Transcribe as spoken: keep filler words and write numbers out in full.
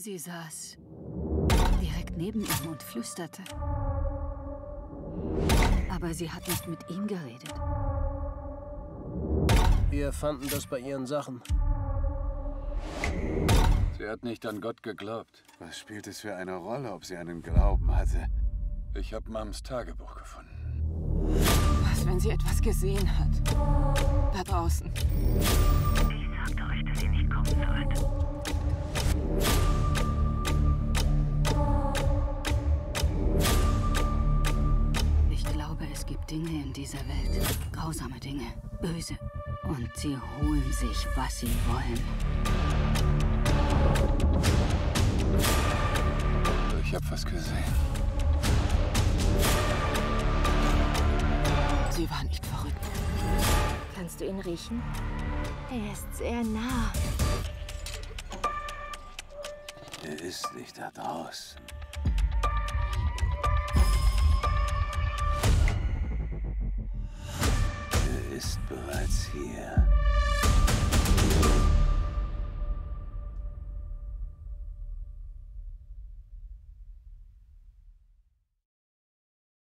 Sie saß direkt neben ihm und flüsterte. Aber sie hat nicht mit ihm geredet. Wir fanden das bei ihren Sachen. Sie hat nicht an Gott geglaubt. Was spielt es für eine Rolle, ob sie einen Glauben hatte? Ich habe Mams Tagebuch gefunden. Was, wenn sie etwas gesehen hat? Da draußen. Ich sagte euch, dass ihr nicht kommen sollt. Ich glaube, es gibt Dinge in dieser Welt. Grausame Dinge. Böse. Und sie holen sich, was sie wollen. Ich habe was gesehen. Sie war nicht verrückt. Kannst du ihn riechen? Er ist sehr nah. Er ist nicht da draußen.